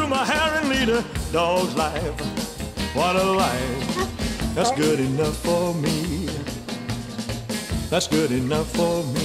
my hair and lead a dog's life. What a life. That's good enough for me. That's good enough for me.